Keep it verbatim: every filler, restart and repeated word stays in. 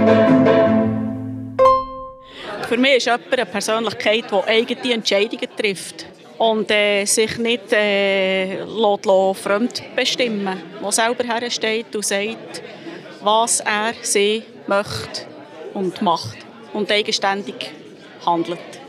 Für mich ist jemand eine Persönlichkeit, die eigene Entscheidungen trifft und äh, sich nicht äh, lässt, lässt, fremd bestimmen, der selber hersteht und sagt, was er, sie möchte und macht und eigenständig handelt.